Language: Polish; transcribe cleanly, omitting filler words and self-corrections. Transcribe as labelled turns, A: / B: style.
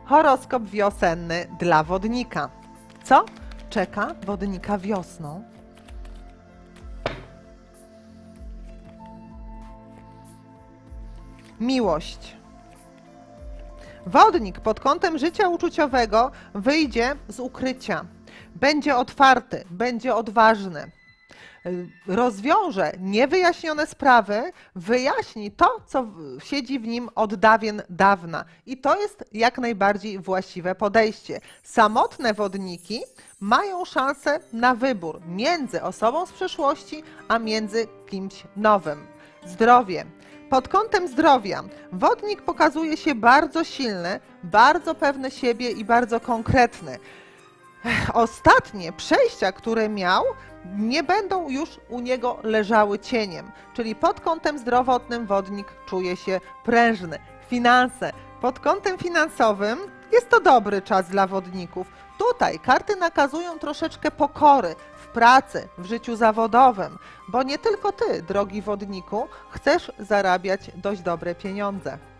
A: Horoskop wiosenny dla wodnika. Co czeka wodnika wiosną? Miłość. Wodnik pod kątem życia uczuciowego wyjdzie z ukrycia. Będzie otwarty, będzie odważny. Rozwiąże niewyjaśnione sprawy, wyjaśni to, co siedzi w nim od dawien dawna. I to jest jak najbardziej właściwe podejście. Samotne wodniki mają szansę na wybór między osobą z przeszłości, a między kimś nowym. Zdrowie. Pod kątem zdrowia wodnik pokazuje się bardzo silny, bardzo pewny siebie i bardzo konkretny. Ostatnie przejścia, które miał, nie będą już u niego leżały cieniem, czyli pod kątem zdrowotnym wodnik czuje się prężny. Finanse. Pod kątem finansowym jest to dobry czas dla wodników. Tutaj karty nakazują troszeczkę pokory w pracy, w życiu zawodowym, bo nie tylko ty, drogi wodniku, chcesz zarabiać dość dobre pieniądze.